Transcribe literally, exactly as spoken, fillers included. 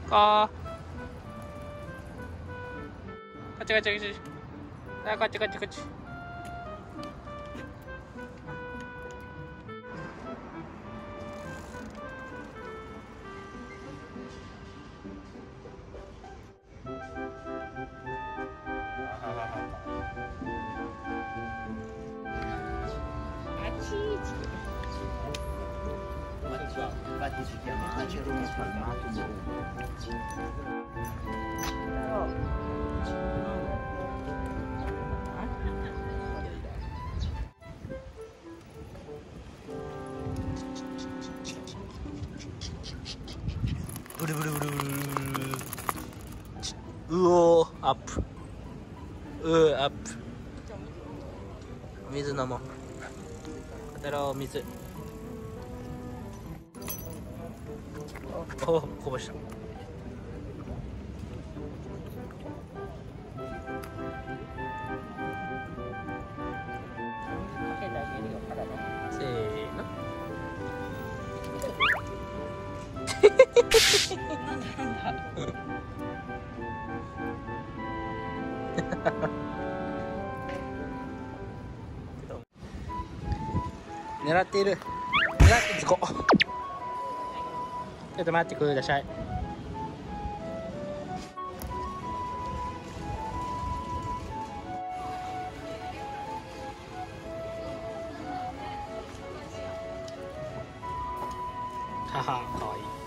こっちこっちこっち。あ、こっちこっちこっち。 Infatti si chiama acerone spalmato marrone. Bulu bulu bulu bulu. うおー、アップ。うー、アップ。水飲もう。だろう、水。お、こぼした。せーの。狙っている。狙ってつこ。ちょっと待ってください。はは、かわいい。